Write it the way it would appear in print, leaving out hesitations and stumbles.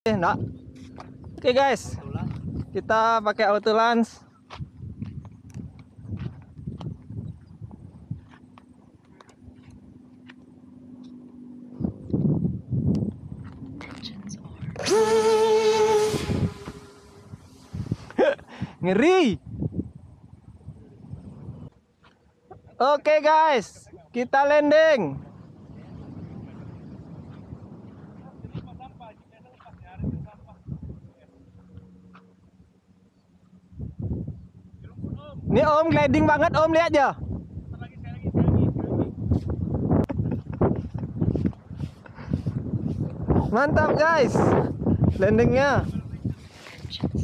Enggak. Oke guys, kita pakai auto lance. Ngeri. Oke guys, kita landing. Ini Om gliding banget Om, lihat aja. Mantap guys, landingnya.